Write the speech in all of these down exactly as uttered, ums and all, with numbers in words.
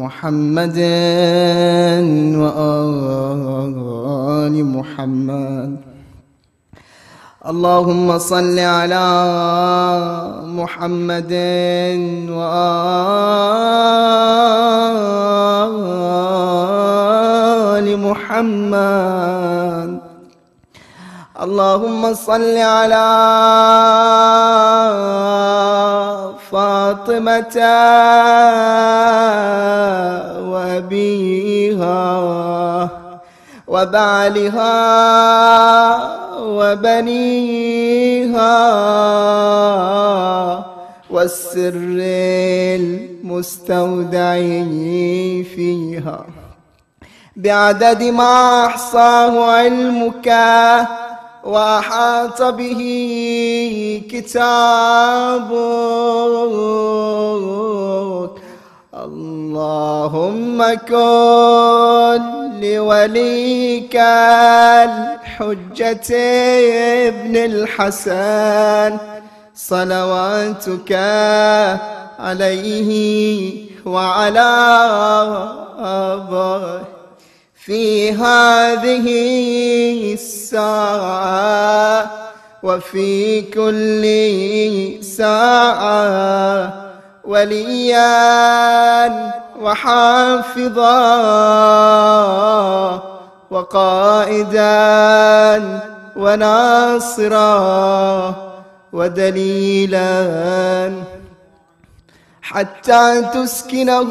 محمد وآل محمد. اللهم صل على محمد وآل محمد. اللهم صل على فاطمة وأبيها وبعلها وبنيها والسر المستودع فيها بعدد ما أحصاه علمك وأحاط به كتابك. اللهم كن لوليك الحجة ابن الحسن صلواتك عليه وعلى آبائه في هذه الساعة وفي كل ساعة وليا وحافظا وقائدا وناصرا ودليلا حتى تسكنه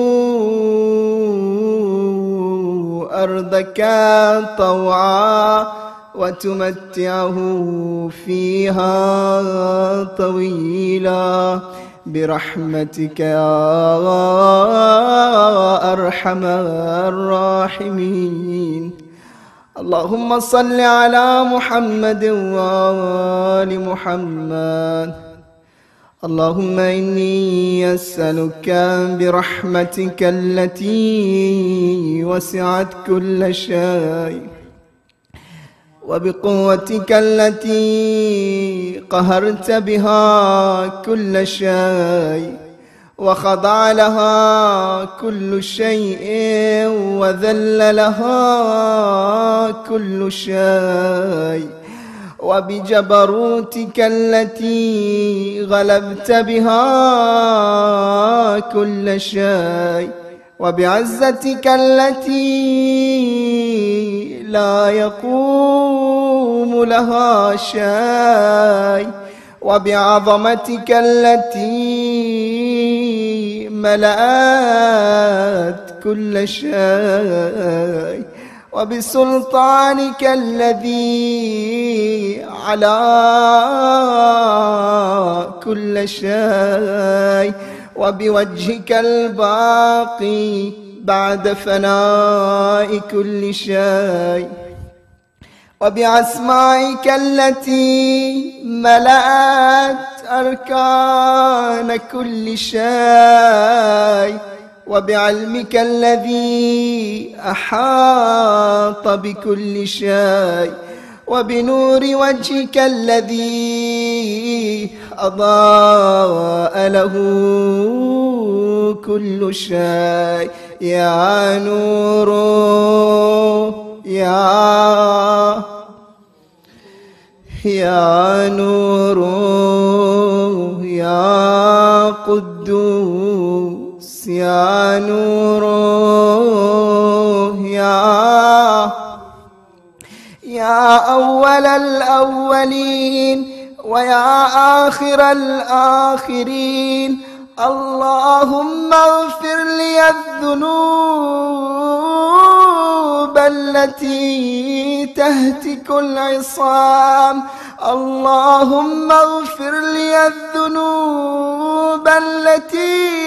أرضك طوعا وتمتعه فيها طويلا برحمتك يا أرحم الراحمين. اللهم صل على محمد وآل محمد. اللهم إني أسألك برحمتك التي وسعت كل شيء وبقوتك التي قهرت بها كل شيء وخضع لها كل شيء وذل لها كل شيء وبجبروتك التي غلبت بها كل شيء وبعزتك التي لا يقوم لها شيء وبعظمتك التي ملأت كل شيء وبسلطانك الذي على كل شيء وبوجهك الباقي بعد فناء كل شيء وبأسمائك التي ملأت أركان كل شيء وبعلمك الذي أحاط بكل شيء وبنور وجهك الذي أضاء له كل شيء. يا نور يا يا نور يا قدوس يا نور يا يا أول الأولين ويا آخر الآخرين. اللهم اغفر لي الذنوب التي تهتك العصام. اللهم اغفر لي الذنوب التي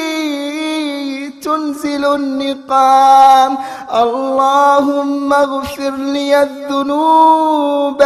تنزل النقام. اللهم اغفر لي الذنوب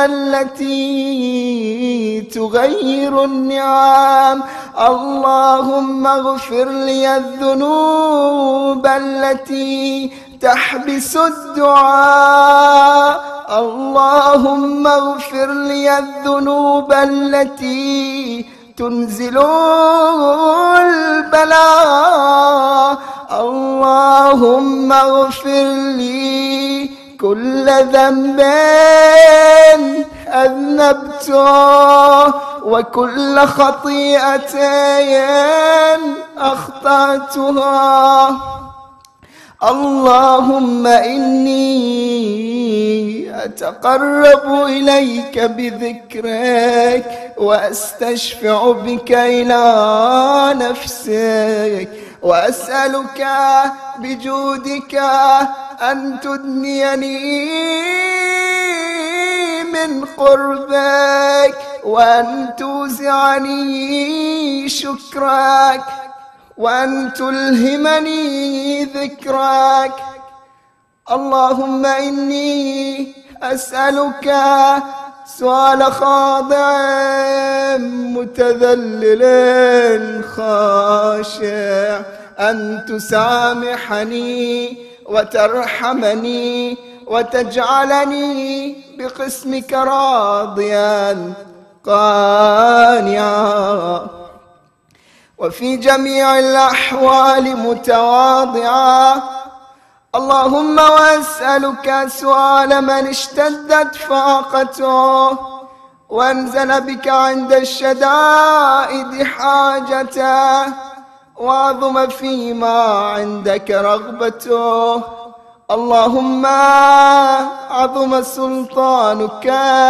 التي تغير النعام. اللهم اغفر لي الذنوب التي تحبس الدعاء. اللهم اغفر لي الذنوب التي تنزل البلاء. الله اللهم اغفر لي كل ذنب أذنبته وكل خطيئة أخطأتها. اللهم إني أتقرب إليك بذكرك وأستشفع بك إلى نفسك، وأسألك بجودك أن تدنيني من قربك، وأن توزعني شكرك، وأن تلهمني ذكرك. اللهم إني أسألك سؤال خاضع متذلل خاشع أن تسامحني وترحمني وتجعلني بقسمك راضيا قانعا، وفي جميع الأحوال متواضعا. اللهم وأسألك سؤال من اشتدت فاقته وانزل بك عند الشدائد حاجته وعظم فيما عندك رغبته. اللهم عظم سلطانك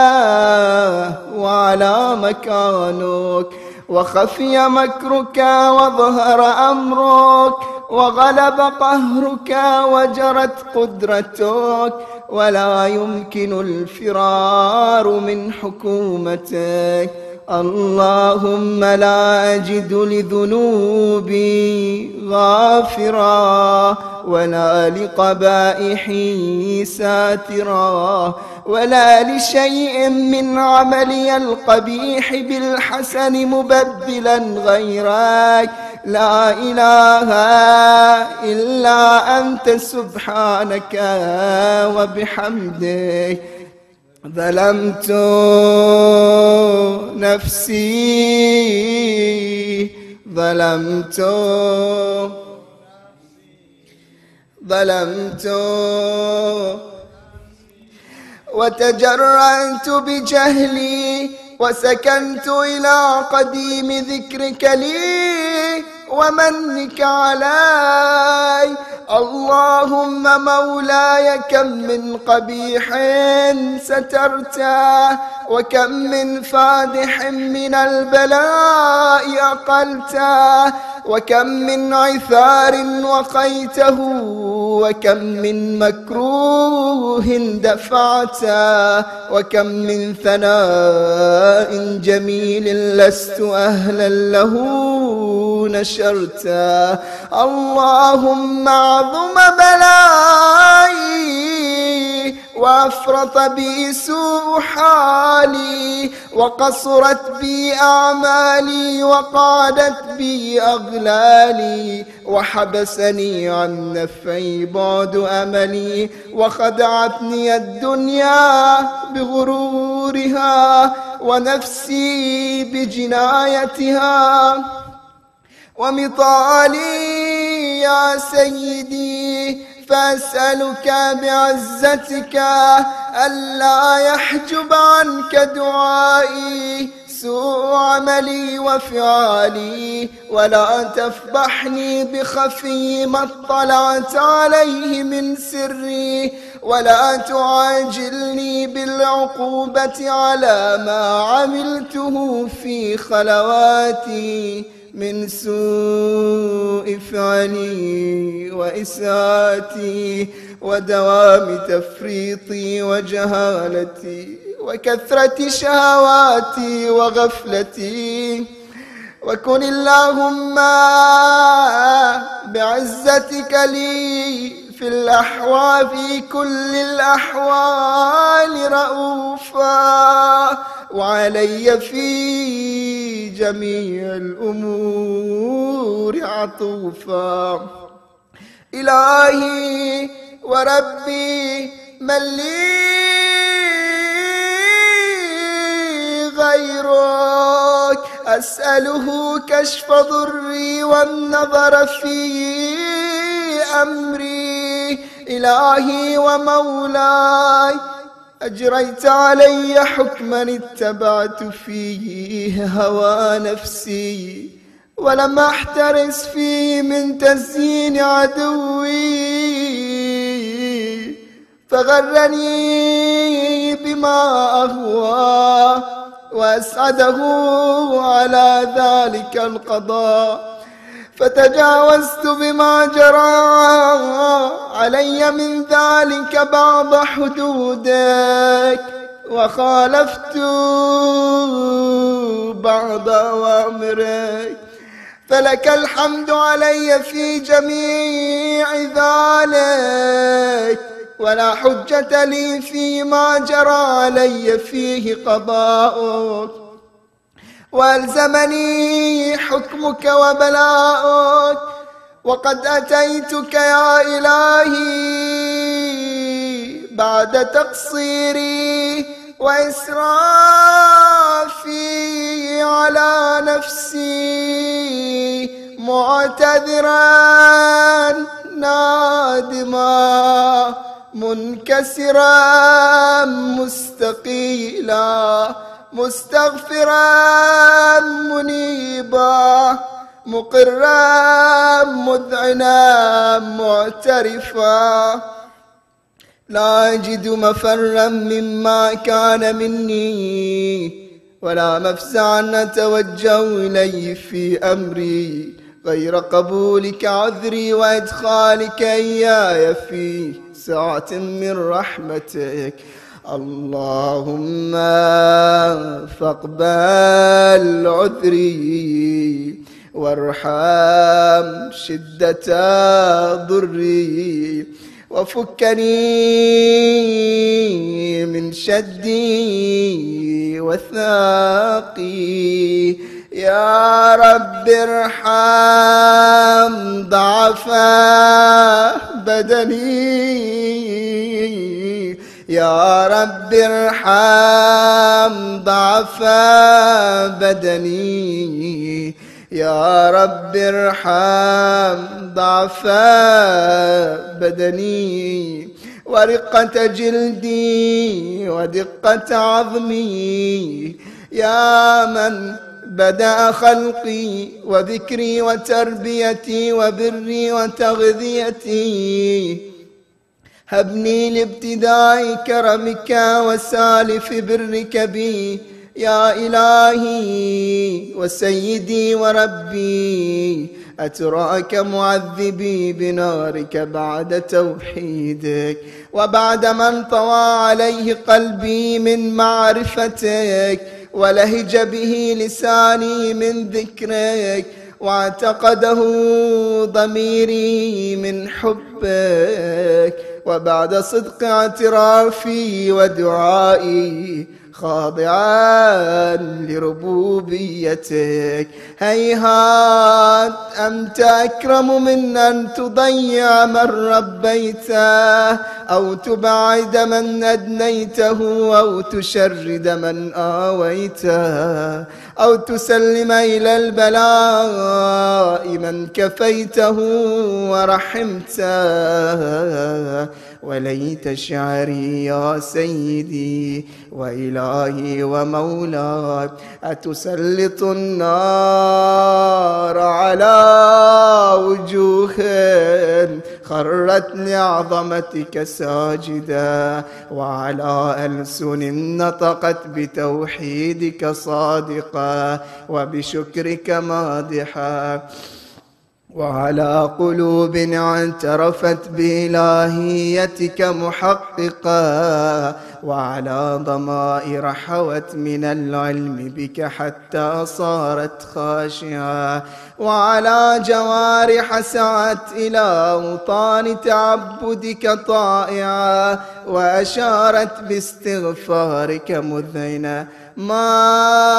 وعلى مكانك وخفي مكرك وظهر أمرك وغلب قهرك وجرت قدرتك، ولا يمكن الفرار من حكومتك. اللهم لا أجد لذنوبي غافرا ولا لقبائحي ساترا ولا لشيء من عملي القبيح بالحسن مبدلا غيرك. لا إله إلا أنت سبحانك وبحمدك. ظلمت نفسي ظلمت ظلمت وتجرأت بجهلي وسكنت إلى قديم ذكرك لي ومنك علي. اللهم مولاي كم من قبيح سترته وكم من فادح من البلاء أقلته وكم من عثار وقيته وكم من مكروه دفعته وكم من ثناء جميل لست أهلا له نشرته. اللهم عظم بلائي وأفرط بي سوء حالي وقصرت بي أعمالي وقادت بي أغلالي وحبسني عن نفعي بعد أملي وخدعتني الدنيا بغرورها ونفسي بجنايتها ومطالي يا سيدي. فأسألك بعزتك ألا يحجب عنك دعائي سوء عملي وفعالي، ولا تفضحني بخفي ما اطلعت عليه من سري، ولا تعاجلني بالعقوبة على ما عملته في خلواتي من سوء فعلي وإساءتي ودوام تفريطي وجهالتي وكثرة شهواتي وغفلتي. وكن اللهم بعزتك لي في الأحوال في كل الأحوال رؤوفا وعلي في جميع الأمور عطوفا. إلهي وربي من لي غيرك، أسأله كشف ضري والنظر في أمري إلهي ومولاي، أجريت علي حكما اتبعت فيه هوى نفسي، ولم أحترس فيه من تزيين عدوي، فغرني بما أهوى وأسعده على ذلك القضاء، فتجاوزت بما جرى علي من ذلك بعض حدودك، وخالفت بعض أوامرك، فلك الحمد علي في جميع ذلك، ولا حجة لي فيما جرى علي فيه قضاؤك، وألزمني حكمك وبلاؤك، وقد أتيتك يا إلهي بعد تقصيري وإسرافي على نفسي، معتذرا نادما منكسرا مستقيلا، مستغفرا منيبا، مقرا مذعنا معترفا، لا أجد مفرا مما كان مني، ولا مفزعا أتوجه إليه في أمري غير قبولك عذري وإدخالك إياي في ساعة من رحمتك. اللهم فاقبل عذري وارحم شدة ضري، وفكني من شدي وثاقي، يا رب ارحم ضعف بدني، يا رب ارحم ضعف بدني، يا رب ارحم ضعف بدني، ورقة جلدي ودقة عظمي، يا من بدأ خلقي وذكري وتربيتي وبري وتغذيتي، هبني لابتداء كرمك وسالف برك بي يا إلهي وسيدي وربي. أتراك معذبي بنارك بعد توحيدك، وبعد من طوى عليه قلبي من معرفتك، ولهج به لساني من ذكرك، واعتقده ضميري من حبك، وبعد صدق اعترافي ودعائي خاضعا لربوبيتك، هيهات أنت أكرم من أن تضيع من ربيته، أو تبعد من أدنيته، أو تشرد من آويته، أو تسلم إلى البلاء من كفيته ورحمته. وليت شعري يا سيدي وإلهي ومولاي، أتسلط النار على وجوه خرت لعظمتك ساجدا، وعلى ألسن نطقت بتوحيدك صادقا وبشكرك مادحا، وعلى قلوب اعترفت بإلهيتك محققا، وعلى ضمائر حوت من العلم بك حتى صارت خاشعة، وعلى جوارح سعت إلى أوطان تعبدك طائعة، وأشارت باستغفارك مذعنة. ما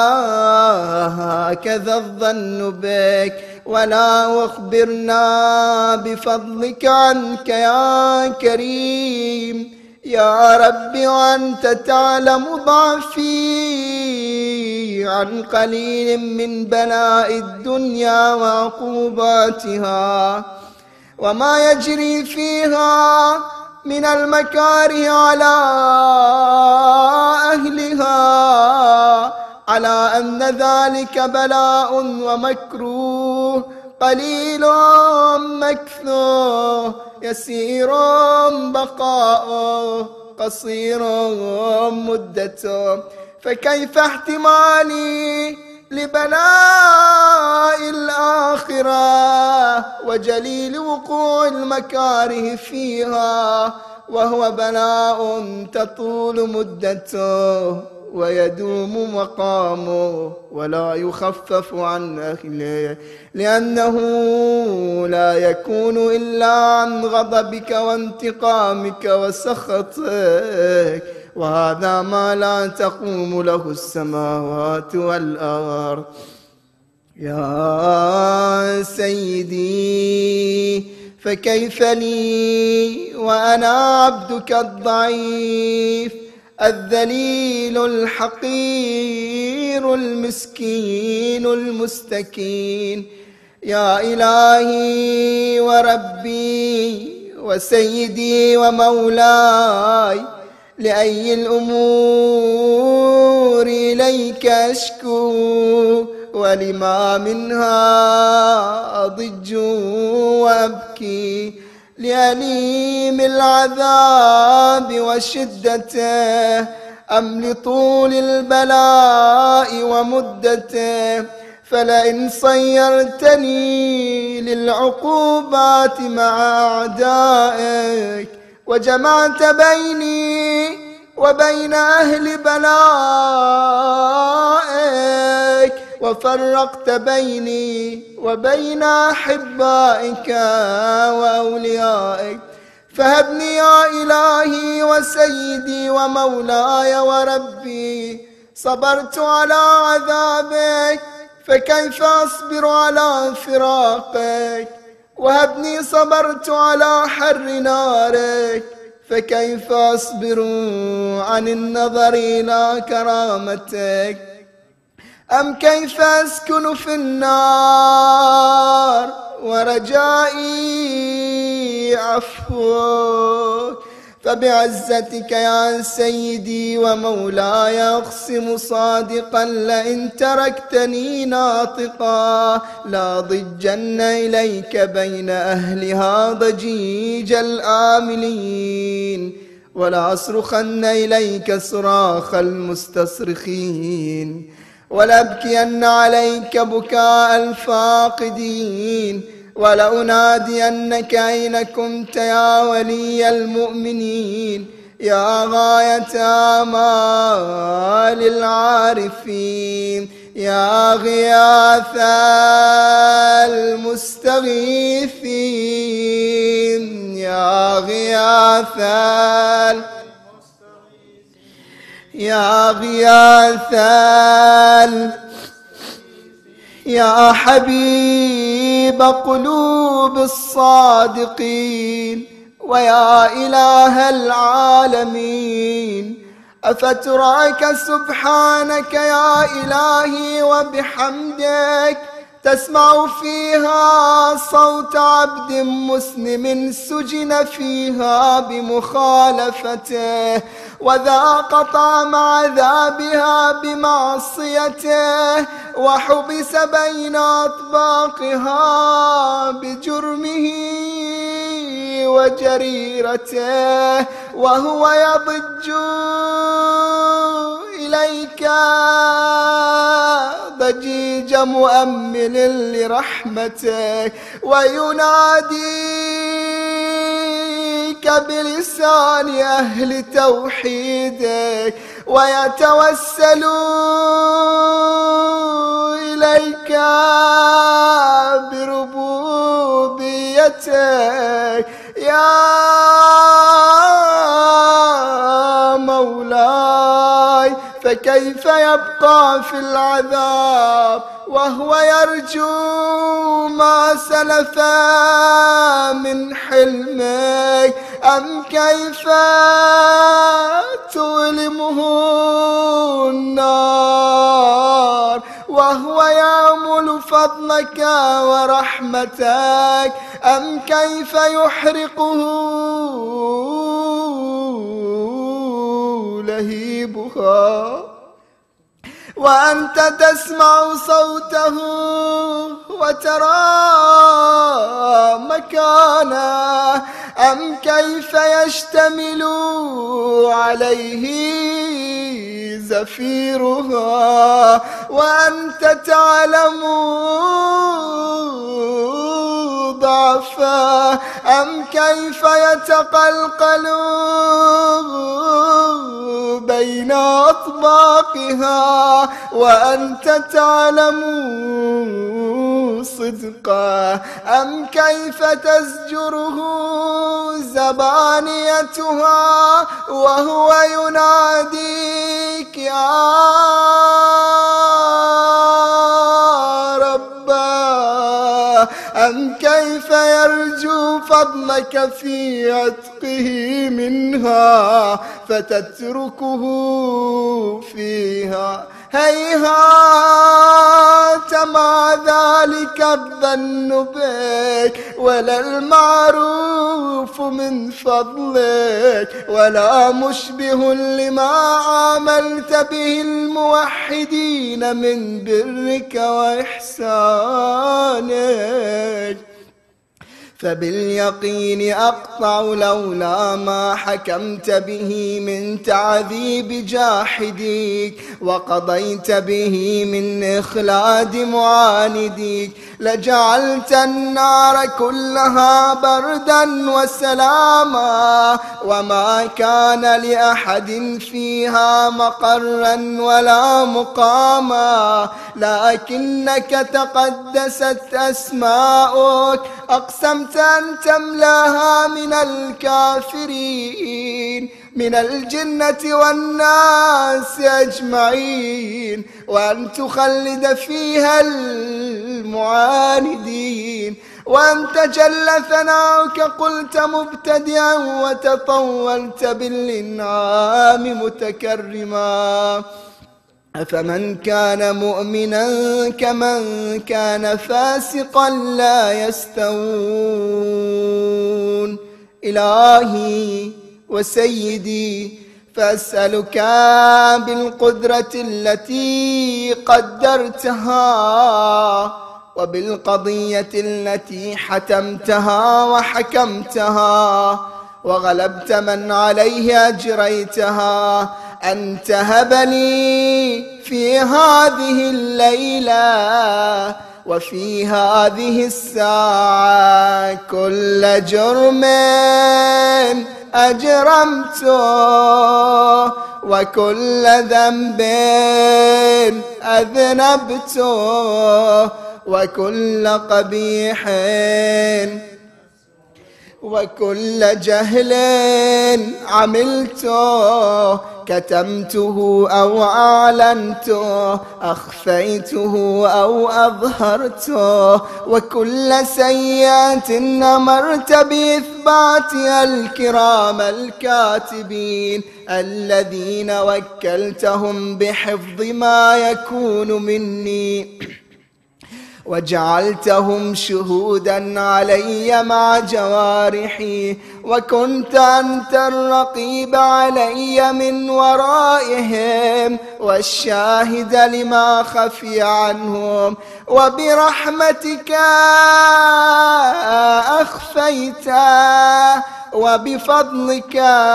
هكذا الظن بك، ولا أخبرنا بفضلك عنك يا كريم يا رب، وأنت تعلم ضعفي عن قليل من بلاء الدنيا وعقوباتها، وما يجري فيها من المكاره على أهلها، على أن ذلك بلاء ومكروه قليل مكثه، يسير بقاؤه، قصير مدته. فكيف احتمالي لبلاء الآخرة وجليل وقوع المكاره فيها، وهو بلاء تطول مدته ويدوم مقامه ولا يخفف عن أهله، لأنه لا يكون إلا عن غضبك وانتقامك وسخطك، وهذا ما لا تقوم له السماوات والأرض. يا سيدي فكيف لي وأنا عبدك الضعيف الذليل الحقير المسكين المستكين. يا إلهي وربي وسيدي ومولاي، لأي الأمور إليك أشكو، ولما منها أضج وأبكي، لأليم العذاب وشدته أم لطول البلاء ومدته؟ فلئن صيرتني للعقوبات مع أعدائك وجمعت بيني وبين أهل بلائك وفرقت بيني وبين أحبائك وأوليائك، فهبني يا إلهي وسيدي ومولاي وربي. صبرت على عذابك فكيف أصبر على فراقك؟ وهبني صبرت على حر نارك فكيف أصبر عن النظر إلى كرامتك؟ أم كيف أسكن في النار ورجائي عفوك؟ فبعزتك يا سيدي ومولاي أقسم صادقا، لئن تركتني ناطقا لاضجن إليك بين أهلها ضجيج الآملين، ولأصرخن إليك صراخ المستصرخين، ولأبكين عليك بكاء الفاقدين، ولأنادينك أين كنت يا ولي المؤمنين، يا غاية آمال العارفين، يا غياث المستغيثين، يا غياث يا غياث يا حبيب قلوب الصادقين، ويا إله العالمين. أفتراك سبحانك يا إلهي وبحمدك تسمع فيها صوت عبد مسلم سجن فيها بمخالفته وذاق طعم عذابها بمعصيته وحبس بين أطباقها بجرمه وجريرته، وهو يضج إليك ضجيج مؤمل لرحمتك ويناديك بلسان أهل توحيدك ويتوسل إليك بربوبيتك يا مولاي. فكيف يبقى في العذاب وهو يرجو ما سلف من حلمك؟ أم كيف تؤلمه النار وهو يأمل فضلك ورحمتك أم كيف يحرقه لهيبها وأنت تسمع صوته وترى مكانه أم كيف يشتمل عليه زفيرها وأنت تعلم ضعفه أم كيف يتقلقل بين أطباقها وأنت تعلم صدقه أم كيف تزجره زبانيتها وهو يناديك يا رب أم كيف يرجو فضلك في عتقه منها فتتركه فيها هيهات ما ذلك الظن بك ولا المعروف من فضلك ولا مشبه لما عاملت به الموحدين من برك وإحسانك فباليقين أقطع لولا ما حكمت به من تعذيب جاحديك وقضيت به من إخلاد معانديك لجعلت النار كلها بردا وسلاما وما كان لأحد فيها مقرا ولا مقاما لكنك تقدست أسماؤك أقسمت أن تملاها من الكافرين من الجنة والناس أجمعين وأن تخلد فيها المعاندين وأنت جل ثناؤك قلت مبتدئا وتطولت بالإنعام متكرما أفمن كان مؤمنا كمن كان فاسقا لا يستوون إلهي وسيدي فأسألك بالقدرة التي قدرتها وبالقضية التي حتمتها وحكمتها وغلبت من عليه أجريتها أن تهب لي في هذه الليلة وفي هذه الساعة كل جرم أجرمته وكل ذنب أذنبته وكل قبيح وكل جهل عملته كتمته أو أعلنته أخفيته أو أظهرته وكل سيئة أمرت بإثباتها الكرام الكاتبين الذين وكلتهم بحفظ ما يكون مني وجعلتهم شهودا علي مع جوارحي وكنت أنت الرقيب علي من ورائهم والشاهد لما خفي عنهم وبرحمتك أخفيت وبفضلك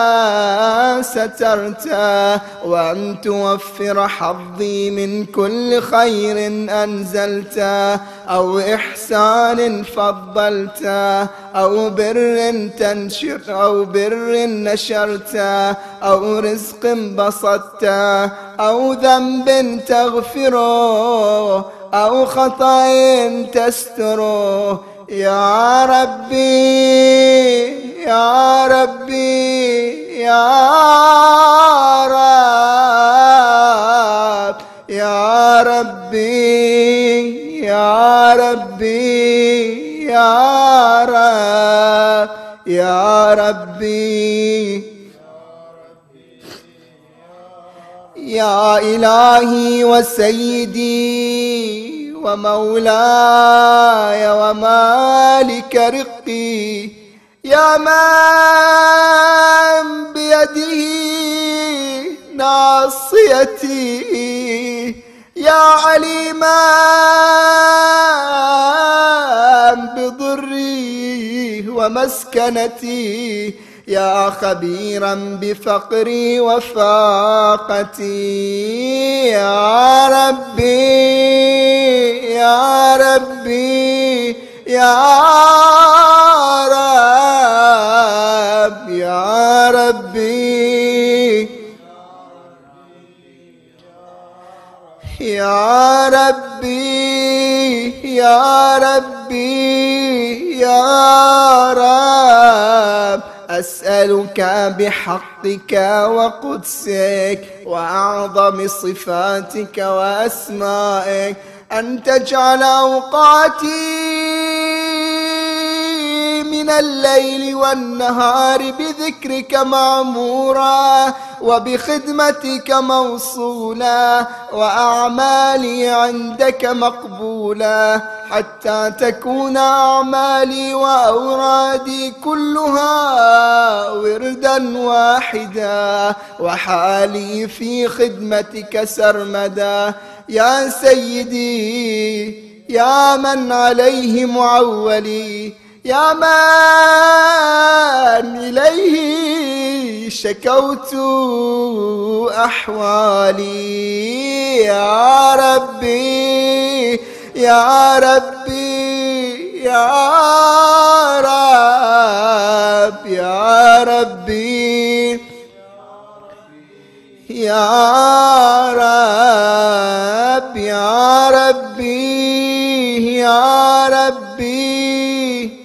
سترت وأن توفر حظي من كل خير أنزلت أو إحسان فضلت أو بر تنشر أو بر نشرت أو رزق بسطت أو ذنب تغفره أو خطأ تستره يا ربي يا ربي يا رب يا ربي يا ربي يا رب يا ربي يا إلهي وسيدي ومولاي ومالك رقي، يا من بيده ناصيتي، يا عليما بضري ومسكنتي، يا خبيرا بفقري وفاقتي، يا ربي يا ربي يا رب يا ربي يا ربي يا ربي يا رب، أسألك بحقك وقدسك وأعظم صفاتك وأسمائك أن تجعل أوقاتي من الليل والنهار بذكرك معمورا، وبخدمتك موصولا، وأعمالي عندك مقبولا، حتى تكون أعمالي وأورادي كلها وردا واحدا، وحالي في خدمتك سرمدا. يا سيدي يا من عليه معولي، يا من إليه شكوت أحوالي، يا ربي يا ربي يا رب يا ربي يا رب يا ربي يا ربي،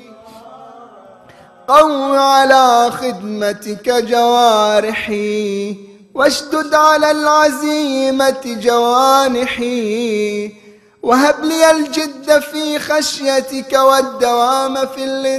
قو على خدمتك جوارحي، واشدد على العزيمة جوانحي، وهب لي الجد في خشيتك والدوام في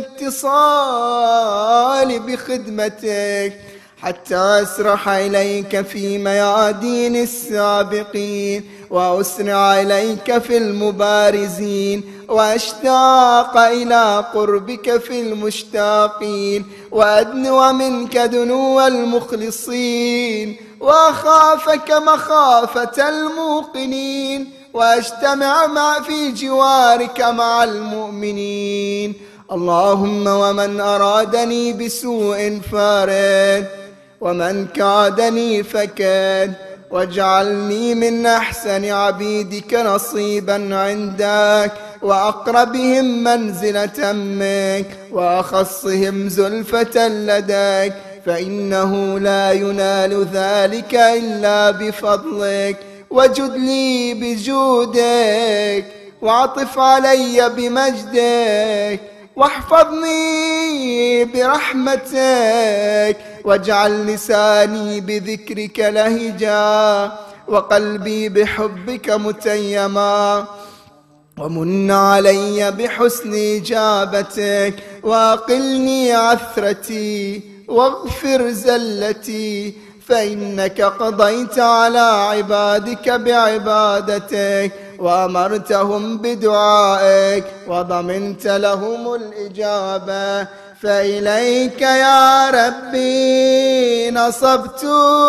الاتصال بخدمتك، حتى أسرح إليك في ميادين السابقين، وأسرع إليك في المبارزين، وأشتاق إلى قربك في المشتاقين، وأدنو منك دنو المخلصين، وأخافك مخافة الموقنين، وأجتمع مع في جوارك مع المؤمنين. اللهم ومن أرادني بسوء فارد، ومن كادني فكد، واجعلني من أحسن عبيدك نصيبا عندك، وأقربهم منزلة منك، وأخصهم زلفة لديك، فإنه لا ينال ذلك إلا بفضلك. وجد لي بجودك، وعطف علي بمجدك، واحفظني برحمتك، واجعل لساني بذكرك لهجا، وقلبي بحبك متيما، ومن علي بحسن إجابتك، وأقلني عثرتي، واغفر زلتي، فإنك قضيت على عبادك بعبادتك، وأمرتهم بدعائك، وضمنت لهم الإجابة. فإليك يا ربي نصبت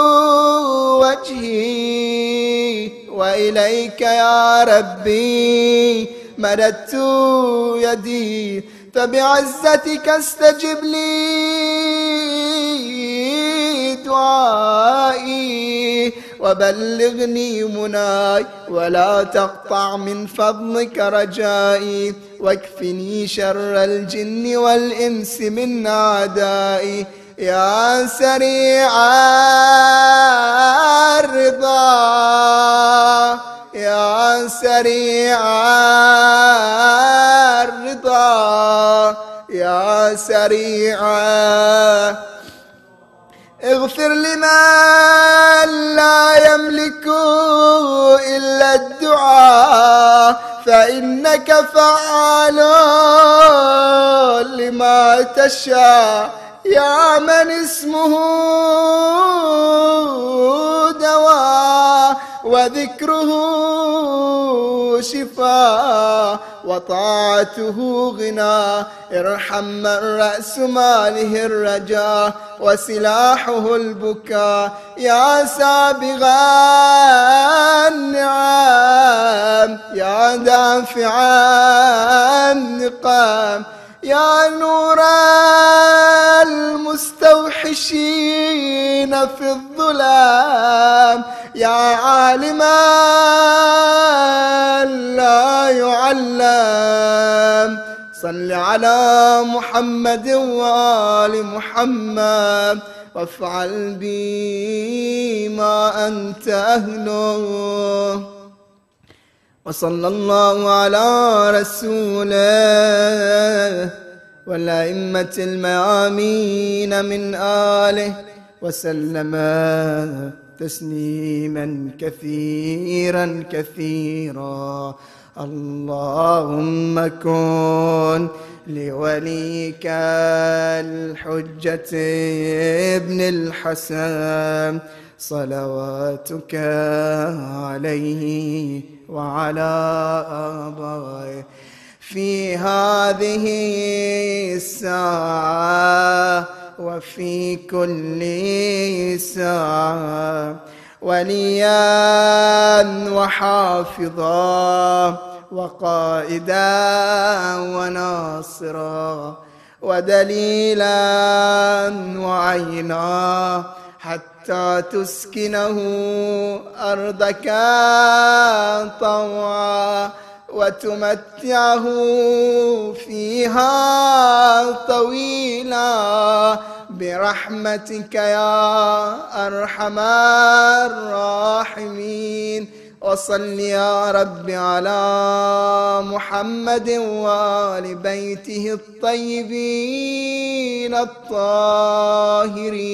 وجهي، وإليك يا ربي مددت يدي، فبعزتك استجب لي دعائي، وبلغني مناي، ولا تقطع من فضلك رجائي، واكفني شر الجن والإنس من أعدائي. يا سريع الرضا يا سريع الرضا يا سريع، اغفر لمن لا يملك إلا الدعاء، فإنك فعال لما تشاء. يا من اسمه دواء، وذكره شفاء وطاعته غنى. ارحم من رأس ماله الرجاء وسلاحه البكاء. يا سابغ النعم يا دافع النقام يا نور المستوحشين في الظلام يا عالما لا يعلم. صل على محمد وآل محمد وافعل بي ما أنت أهله. وصلى الله على رسوله والأئمة الميامين من آله وسلم تسليما كثيرا كثيرا. اللهم كن لوليك الحجة ابن الحسن صلواتك عليه وعلى آبائه في هذه الساعة وفي كل ساعة وليا وحافظا وقائدا وناصرا ودليلا وعينا حتى تسكنه أرضك طوعا وتمتعه فيها طويلا برحمتك يا أرحم الراحمين. وصل يا رب على محمد وآل بيته الطيبين الطاهرين.